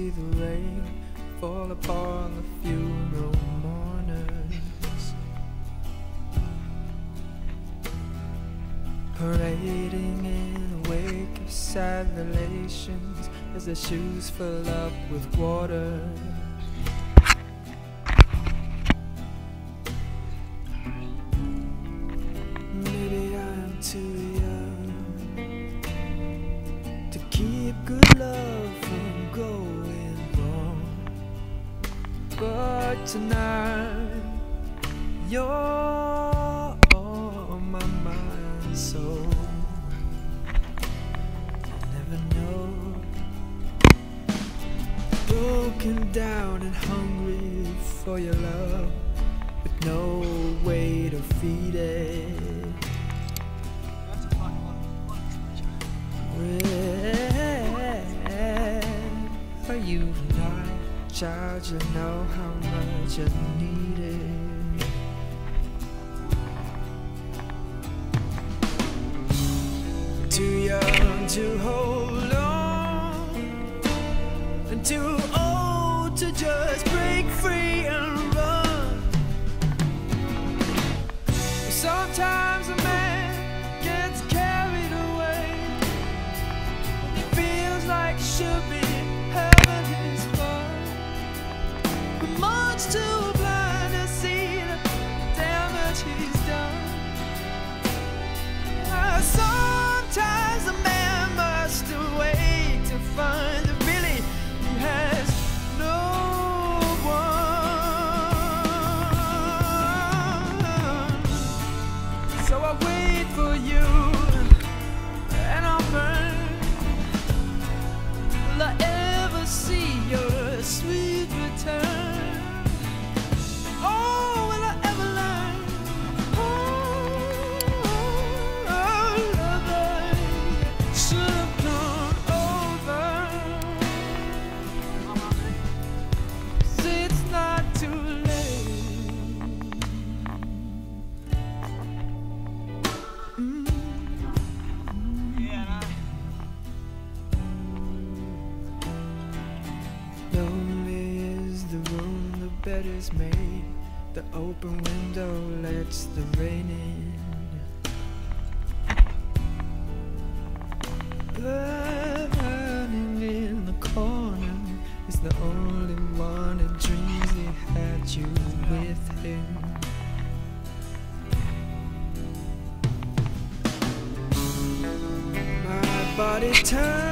see the rain fall upon the funeral mourners, parading in a wake of sad relations as their shoes fill up with water. Maybe I'm too young to keep good love from going wrong, but tonight you're on my mind and soul. You never know, broken down and hungry for your love, with no way to feed it. Where are you tonight, child? You know how much I need it. Too young to hold on, and too old to just break free and run. Sometimes a man gets carried away, he feels like he should be having his fun, but much too blind to see the damage he's done. Sometimes a man must wait to find that really he has no one. So I wait for you, and I'll burn. Will I ever see your sweet return? Oh, will I ever learn? Oh, lover, should have gone over. 'Cause it's not too late. Lonely is the room the bed is made, the open window lets the rain in. Burning in the corner is the only one that dreams he had you with him. My body turns